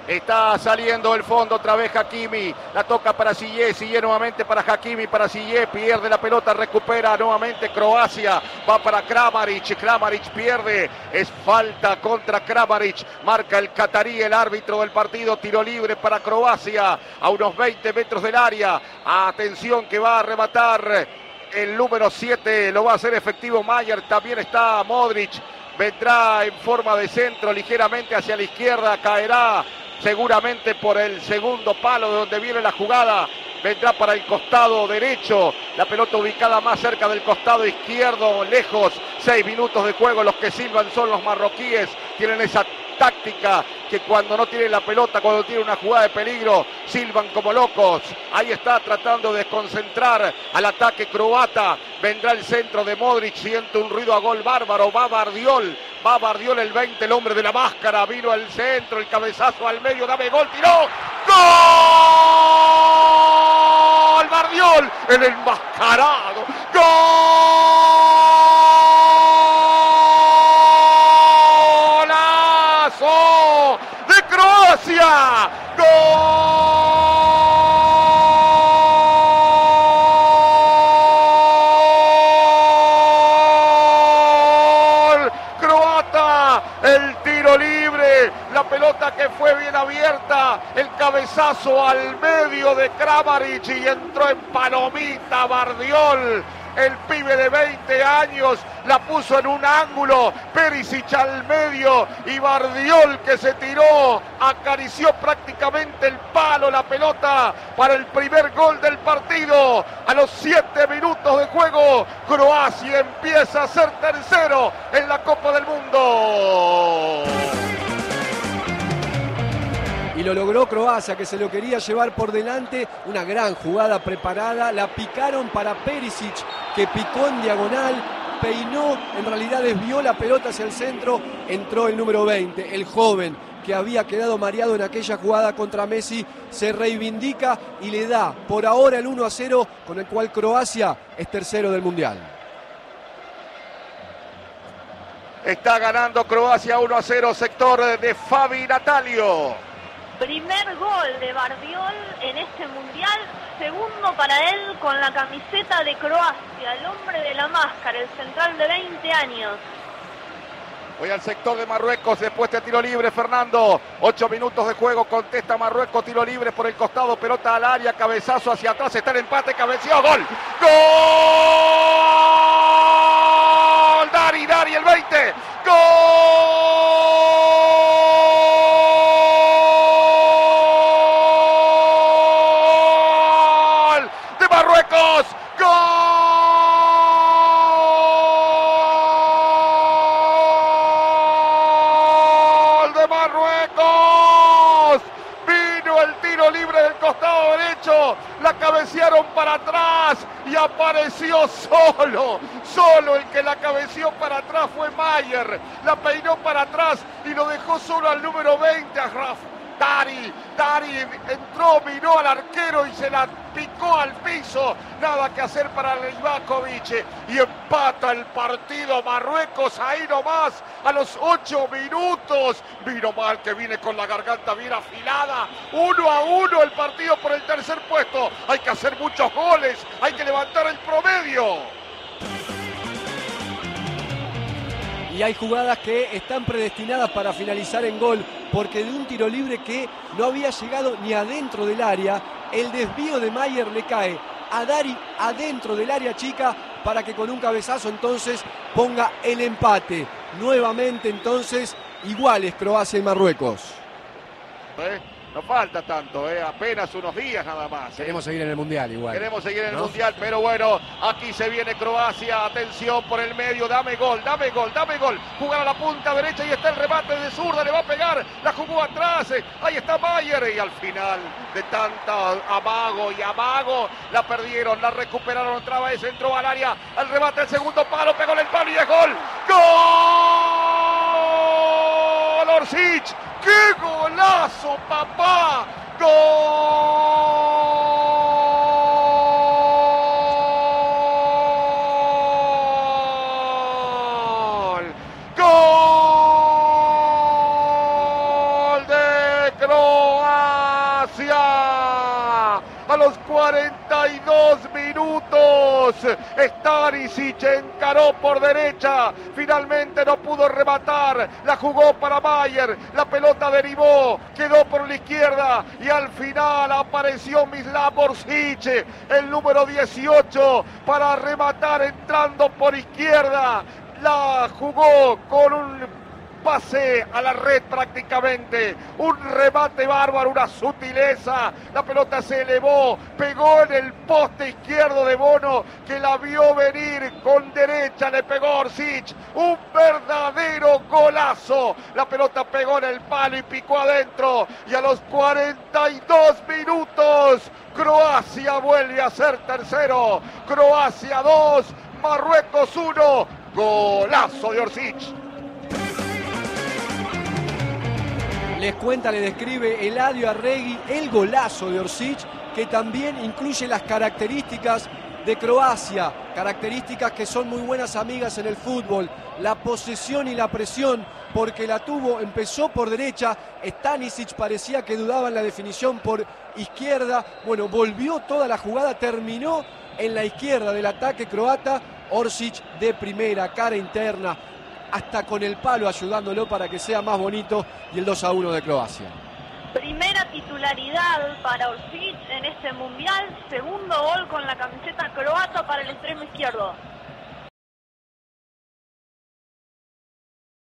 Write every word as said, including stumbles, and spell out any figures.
Está saliendo el fondo otra vez Hakimi. La toca para Sillé. Sillé nuevamente para Hakimi. Para Sillé. Pierde la pelota. Recupera nuevamente Croacia. Va para Kramaric. Kramaric pierde. Es falta contra Kramaric. Marca el catarí, el árbitro del partido. Tiro libre para Croacia. A unos veinte metros del área. Atención que va a rematar el número siete. Lo va a hacer efectivo Mayer. También está Modric. Vendrá en forma de centro ligeramente hacia la izquierda. Caerá seguramente por el segundo palo de donde viene la jugada. Vendrá para el costado derecho. La pelota ubicada más cerca del costado izquierdo, lejos. Seis minutos de juego. Los que silban son los marroquíes. Tienen esa táctica que cuando no tienen la pelota, cuando tienen una jugada de peligro, silban como locos. Ahí está tratando de desconcentrar al ataque croata. Vendrá el centro de Modric. Siente un ruido a gol bárbaro. Va Bardiol. Va Bardiol el veinte, el hombre de la máscara. Vino al centro, el cabezazo al medio. Dame gol, tiró. ¡Gol! Bardiol, el enmascarado. ¡Golazo de Croacia! ¡Gol! Croata, el tiro libre, la pelota que fue bien abierta, el cabezazo al medio de Kramaric y entró en palomita Bardiol. El pibe de veinte años la puso en un ángulo, Perisic al medio y Bardiol que se tiró, acarició prácticamente el palo, la pelota para el primer gol del partido. A los siete minutos de juego, Croacia empieza a ser tercero en la Copa del Mundo. Y lo logró Croacia, que se lo quería llevar por delante. Una gran jugada preparada. La picaron para Perisic, que picó en diagonal. Peinó, en realidad desvió la pelota hacia el centro. Entró el número veinte, el joven que había quedado mareado en aquella jugada contra Messi. Se reivindica y le da por ahora el uno a cero, con el cual Croacia es tercero del Mundial. Está ganando Croacia uno a cero, sector de Fabi Natalio. Primer gol de Bardiol en este mundial, segundo para él con la camiseta de Croacia, el hombre de la máscara, el central de veinte años. Voy al sector de Marruecos después de tiro libre, Fernando. Ocho minutos de juego, contesta Marruecos, tiro libre por el costado, pelota al área, cabezazo hacia atrás, está el empate, cabeceó, gol. ¡Gol! Dari, Dari, el veinte. ¡Gol! Marruecos, gol de Marruecos, vino el tiro libre del costado derecho, la cabecearon para atrás y apareció solo, solo el que la cabeceó para atrás fue Mayer, la peinó para atrás y lo dejó solo al número veinte, a Rafa. Dari, Dari entró, miró al arquero y se la picó al piso. Nada que hacer para Livakovic y empata el partido Marruecos ahí nomás a los ocho minutos. Vino mal que viene con la garganta bien afilada. Uno a uno el partido por el tercer puesto. Hay que hacer muchos goles, hay que levantar el promedio. Y hay jugadas que están predestinadas para finalizar en gol, porque de un tiro libre que no había llegado ni adentro del área, el desvío de Mayer le cae a Dari adentro del área chica para que con un cabezazo entonces ponga el empate. Nuevamente entonces iguales Croacia y Marruecos. ¿Eh? No falta tanto, ¿eh? Apenas unos días nada más. ¿eh? Queremos seguir en el Mundial igual. Queremos seguir en ¿no? el Mundial, pero bueno, aquí se viene Croacia. Atención por el medio, dame gol, dame gol, dame gol. Jugar a la punta derecha y está el remate de zurda, le va a pegar, la jugó atrás. Eh. Ahí está Mayer y al final de tanta amago y amago, la perdieron, la recuperaron otra vez, entró al área, al remate, el segundo palo, pegó en el palo y es gol. ¡Gol! Orsic. ¡Qué golazo, papá! ¡Gol! ¡Gol! De Croacia. A los cuarenta y dos minutos, Stanisic encaró por derecha, finalmente no pudo rematar, la jugó para Mayer, la pelota derivó, quedó por la izquierda y al final apareció Mislav Orsic, el número dieciocho, para rematar entrando por izquierda. La jugó con un pase a la red prácticamente, un remate bárbaro, una sutileza, la pelota se elevó, pegó en el poste izquierdo de Bono, que la vio venir con derecha, le pegó Orsic, un verdadero golazo, la pelota pegó en el palo y picó adentro, y a los cuarenta y dos minutos, Croacia vuelve a ser tercero, Croacia dos, Marruecos uno, golazo de Orsic. Les cuenta, le describe Eladio Arregui el golazo de Orsic, que también incluye las características de Croacia, características que son muy buenas amigas en el fútbol, la posesión y la presión, porque la tuvo, empezó por derecha, Stanisic parecía que dudaba en la definición por izquierda, bueno, volvió toda la jugada, terminó en la izquierda del ataque croata, Orsic de primera, cara interna, hasta con el palo ayudándolo para que sea más bonito, y el dos a uno de Croacia. Primera titularidad para Orsic en este mundial, segundo gol con la camiseta croata para el extremo izquierdo.